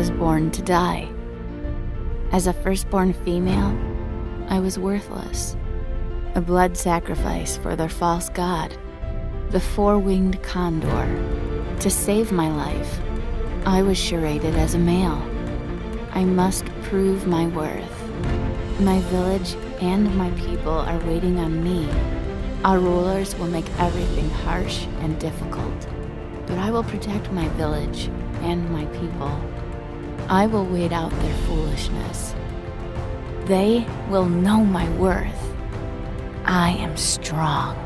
was born to die. As a firstborn female, I was worthless. A blood sacrifice for their false god, the four-winged condor. To save my life, I was charaded as a male. I must prove my worth. My village and my people are waiting on me. Our rulers will make everything harsh and difficult, but I will protect my village and my people. I will wait out their foolishness. They will know my worth. I am strong.